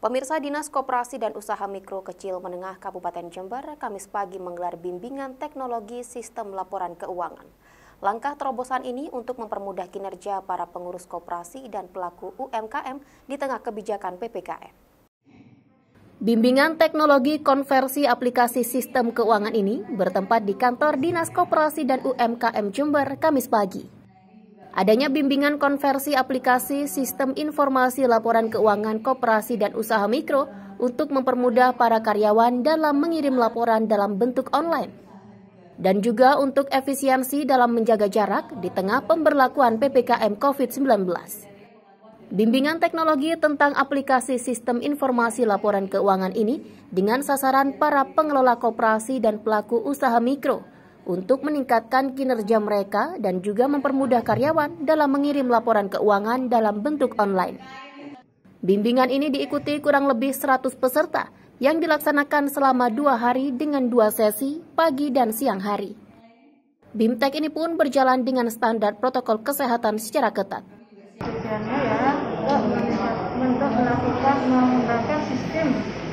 Pemirsa, Dinas Koperasi dan Usaha Mikro Kecil Menengah Kabupaten Jember Kamis pagi menggelar bimbingan teknologi sistem laporan keuangan. Langkah terobosan ini untuk mempermudah kinerja para pengurus koperasi dan pelaku UMKM di tengah kebijakan PPKM. Bimbingan teknologi konversi aplikasi sistem keuangan ini bertempat di kantor Dinas Koperasi dan UMKM Jember Kamis pagi. Adanya bimbingan konversi aplikasi sistem informasi laporan keuangan koperasi dan usaha mikro untuk mempermudah para karyawan dalam mengirim laporan dalam bentuk online. Dan juga untuk efisiensi dalam menjaga jarak di tengah pemberlakuan PPKM COVID-19. Bimbingan teknologi tentang aplikasi sistem informasi laporan keuangan ini dengan sasaran para pengelola koperasi dan pelaku usaha mikro untuk meningkatkan kinerja mereka dan juga mempermudah karyawan dalam mengirim laporan keuangan dalam bentuk online. Bimbingan ini diikuti kurang lebih 100 peserta yang dilaksanakan selama 2 hari dengan 2 sesi pagi dan siang hari. BIMTEK ini pun berjalan dengan standar protokol kesehatan secara ketat. Tujuannya ya untuk melakukan mengembangkan sistem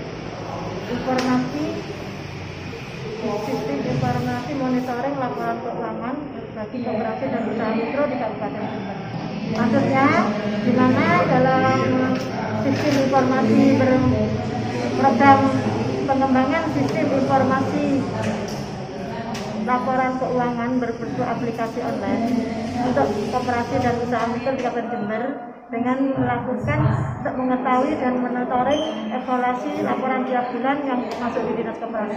informasi monitoring laporan keuangan bagi koperasi dan usaha mikro di Kabupaten Jember. Maksudnya, di mana dalam sistem informasi program pengembangan sistem informasi laporan keuangan berbentuk aplikasi online untuk koperasi dan usaha mikro di Kabupaten Jember dengan melakukan untuk mengetahui dan monitoring evaluasi laporan tiap bulan yang masuk di Dinas Koperasi.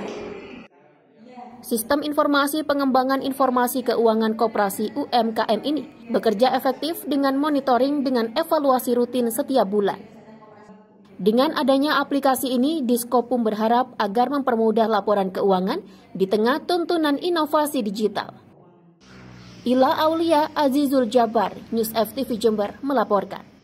Sistem informasi pengembangan informasi keuangan koperasi UMKM ini bekerja efektif dengan monitoring dengan evaluasi rutin setiap bulan. Dengan adanya aplikasi ini, Diskopum berharap agar mempermudah laporan keuangan di tengah tuntunan inovasi digital. Ila Aulia Azizul Jabar, News FTV Jember melaporkan.